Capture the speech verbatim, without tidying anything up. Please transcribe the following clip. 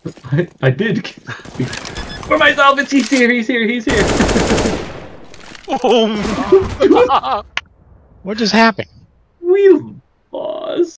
I, I did. For myself, it's he's here, he's here, he's here. Oh, what just happened? We.